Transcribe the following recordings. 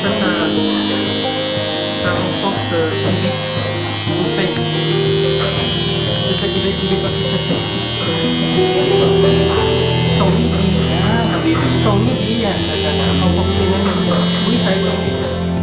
ça renforce ton vide, ton peine. Il est pas tout ça. Ton midi, renforcer même. Oui, t'as eu envie.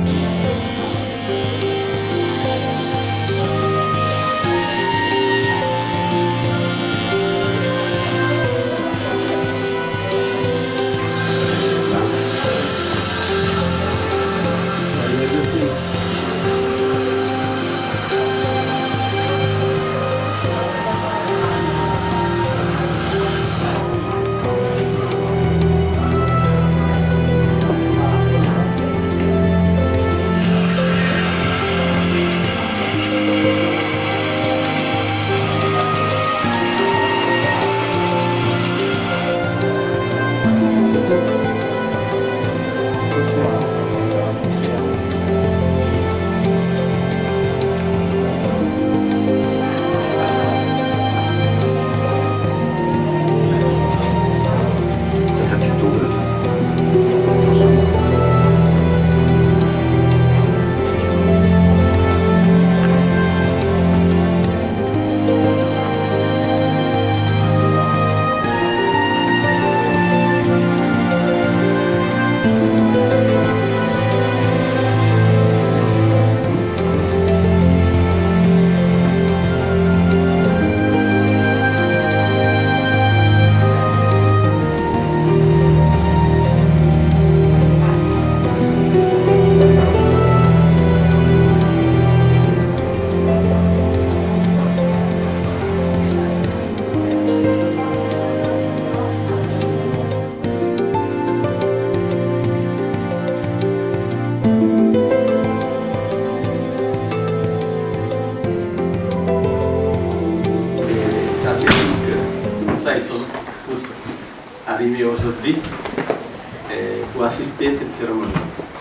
Ils sont tous arrivés aujourd'hui pour assister à cette cérémonie.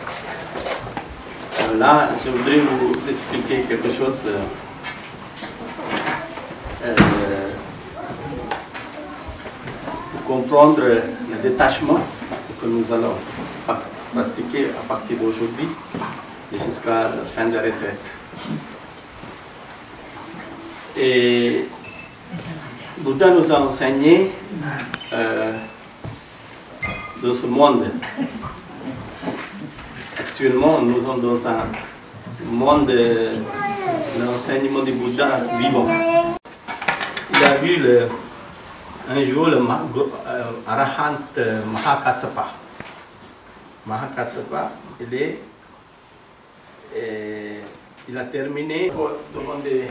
Là, je voudrais vous expliquer quelque chose pour comprendre le détachement que nous allons pratiquer à partir d'aujourd'hui et jusqu'à la fin de la retraite. Et Bouddha nous a enseigné dans ce monde. Actuellement, nous sommes dans un monde de l'enseignement du Bouddha vivant. Il a vu un jour le Arahant Mahakassapa. Mahakassapa, il a terminé pour demander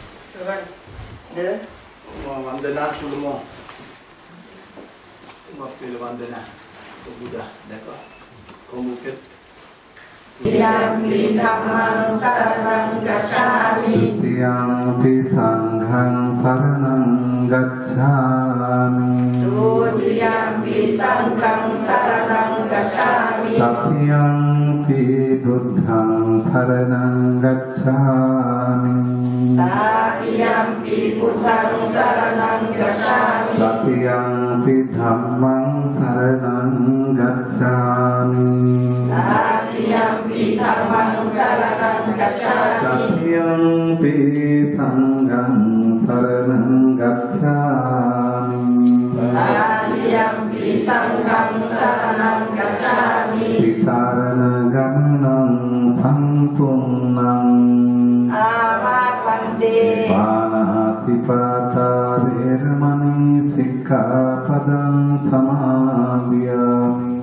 Vandana tout le monde. On va faire le Vandana au Bouddha, d'accord? Comme vous faites. Tiyampi dhammang saranang gacchami. Tiyampi sanghang saranang gacchami. Dutiyampi sanghang saranang gacchami. Tatiyampi buddhang saranang gacchami. Tatiyampi buddhang saranang gacchami. Tatiyampi dhammang saranang gacchami. Tatiyampi dhammang saranang gacchami. Tatiyampi sanghang saranang gacchami. Tatiyampi sanghang saranang gacchami. Tisarana gamanang sampunang. Amapante. Panatipata virmani sikkhapadang samadhiyami.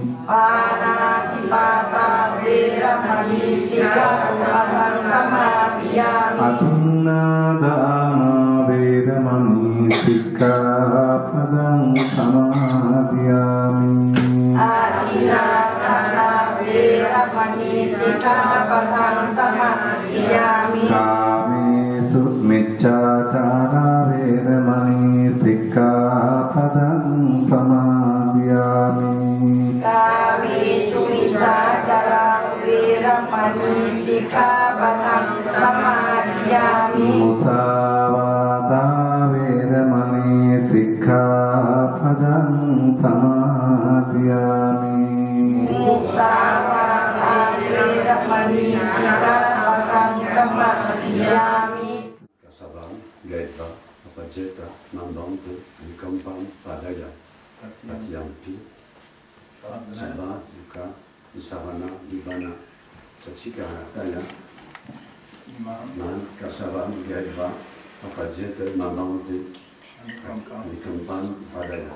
Panatipata virmani sikkhapadang samadhiyami. Atinadana virmani sikkhapadang samadhiyami. Atinadana virmani sikkhapadang samadhiyami. Kamesu miccacara virmani sikkhapadang samadhiyami. Kamesu miccacara virmani sikkhapadang samadhiyami. Musavada virmani sikkhapadang samadhiyami. Musavada Samadhiyami. Kasavam, Gaitva, Apajeta, Nandante, Nikampam, Padaya, Patiyampi, Sabha, Yuka, Nisavana, Nibana, Chachikana, Taya, Man, Kasavam, Gaitva, Apajeta, Nandante, Nikampam, Padaya.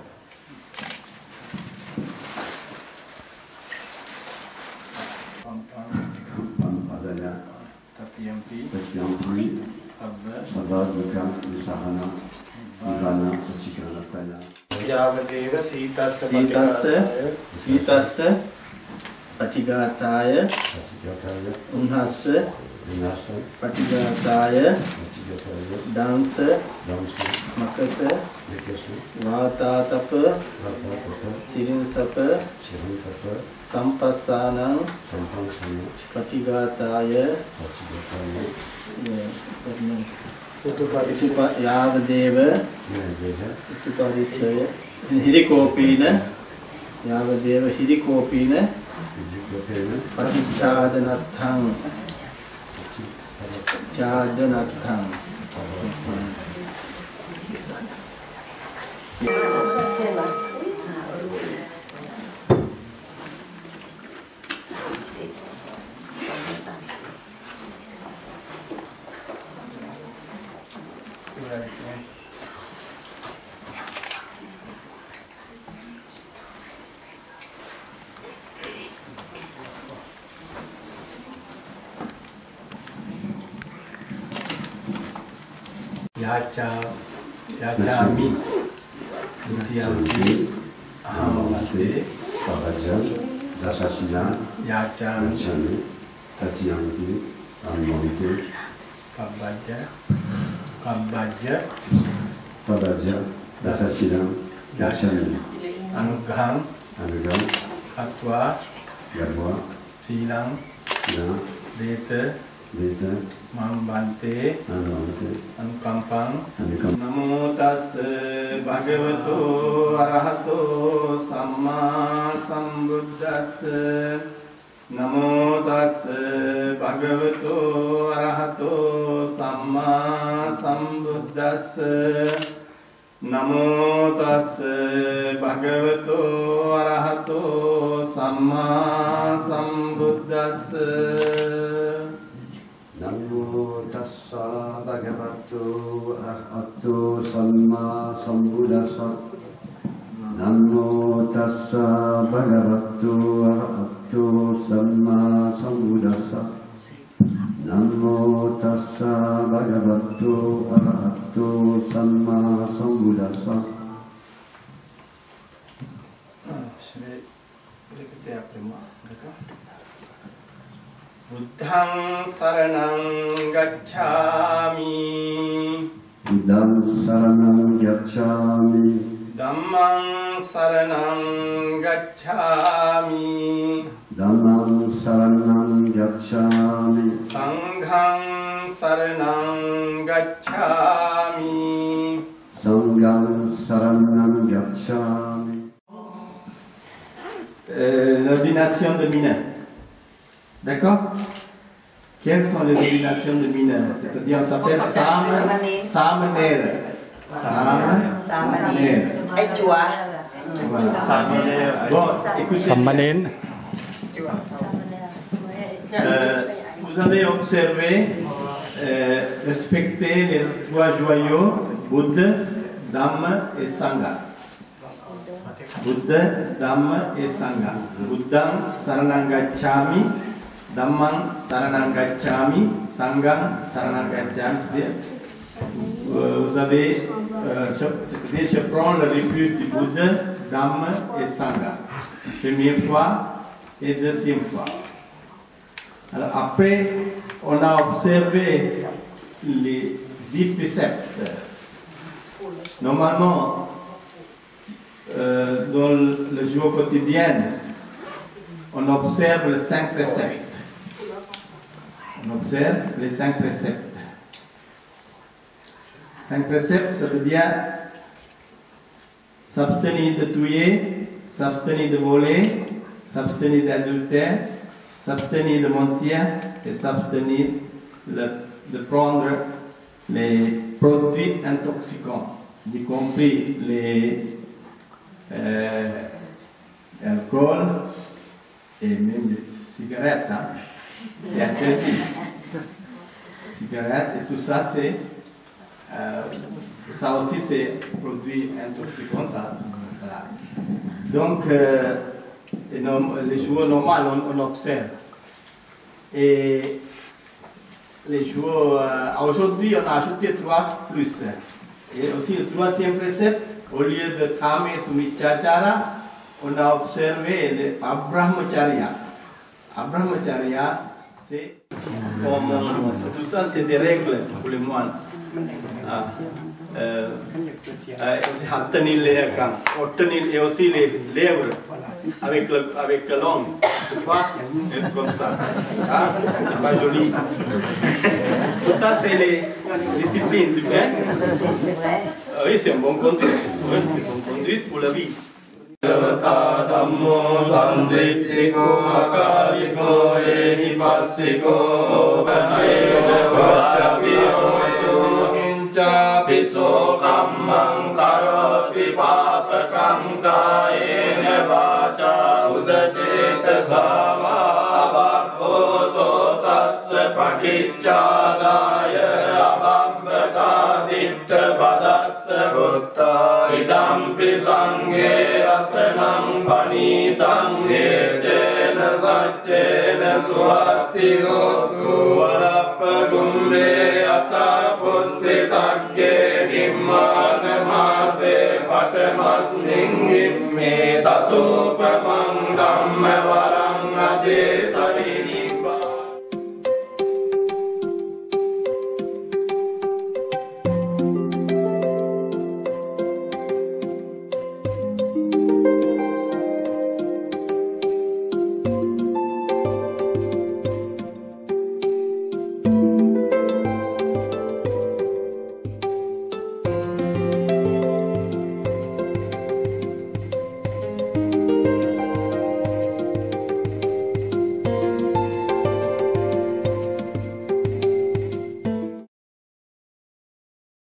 Kampam, Padaya, Tatiyampi, Sabha, Yuka, Nisavana, Nibana, Chachikana, Taya. Yavadeva Sitassa Sitassa Patigataya Patigataya, Unhassa Vinasa, Patigataya Patigataya, Dansa Damsa, Makasa Vikasu, Vatatapa Ratapapa, Sirinsapa Chirantapa, Sampassanang Sampansana, Patigataya Patigataya, Yavadeva Nyadeha, Utuparisaya Hirikopina Yavadeva Hirikopina Vijikapena, Patichadanathang Chadanathang Yachami Dutiyampi Ahamate Pabaja, Dasasina, Yachami Chani, Tatiyampi, Ammonte, Kabbaja Pabaja, Dasasina, Chani, Anugham Anugam, Katwa Garwa, Silang Sina, Deta Deta, Mambante Anante, Anukampang Anukam, Namo tassa bhagavato arahato samma sambuddhassa Namo tassa bhagavato arahato samma sambuddhassa Namo tassa bhagavato arahato samma sambuddhassa Namo tassa bhagavato arahato samma sambuddhassa. Namo tassa bhagavato arahato samma sambuddhassa. Namo tassa bhagavato arahato samma sambuddhassa. Je vais répéter après moi, d'accord? Buddhang saranang gacchami Buddhang saranam gacchami. Dhammang saranang gacchami Dhammam saranam gacchami. Sanghang saranang gacchami Sangham saranam gacchami. L'ordination de mineur. D'accord? Quelles sont les ordinations de mineurs? C'est-à-dire, on s'appelle Samener. Samener. Ai chùa. Voilà. Bon, écoutez. Vous avez observé, respecté les trois joyaux, Bouddha, Dhamma et Sangha. Bouddha, Dhamma et Sangha. Buddham Saranam Gacchami, Dhammam Saranam Gacchami, Sangham Saranam Gacchami. Vous avez, c'est-à-dire, je prends le refuge du Bouddha, Dhamma et Sangha. Première fois et deuxième fois. Alors après, on a observé les 10 préceptes. Normalement, dans le jour quotidien, on observe les 5 préceptes. On observe les 5 préceptes. 5 préceptes, ça veut dire s'abstenir de tuer, s'abstenir de voler, s'abstenir d'adultère, s'abstenir de mentir et s'abstenir de de prendre les produits intoxicants, y compris les alcool et même les cigarettes. Hein. C'est interdit. Cigarettes et tout ça, c'est ça aussi c'est produit intoxicant. Ça. Voilà. Donc les jours normaux on observe. Et les jours aujourd'hui on a ajouté 3 plus. Et aussi le troisième précepte, au lieu de Kame Sumichachara, on a observé le Abrahmacharya. Abrahmacharya, c'est tout ça, c'est des règles pour les moines. Aussi Hattanil Lehakan, Ottanil et aussi les lèvres avec la langue. C'est pas comme ça. C'est pas joli. Tout ça, c'est les disciplines du bien. Oui, c'est un bon conduite. Oui, c'est une bonne conduite pour la vie. Dhammo sanditthiko akariko ehipassiko pacceda svaccapio hinca piso kammang karoti papakam kayena vaca udacetasa abhakko sotassa pakicchādāya abhabbakāditta padassa bhutta idampi sanghe ratanam panītam etena saccena suhattigotu varappa gumre ata pussitagge himmāna māse patamasning imme tatupamang dhamma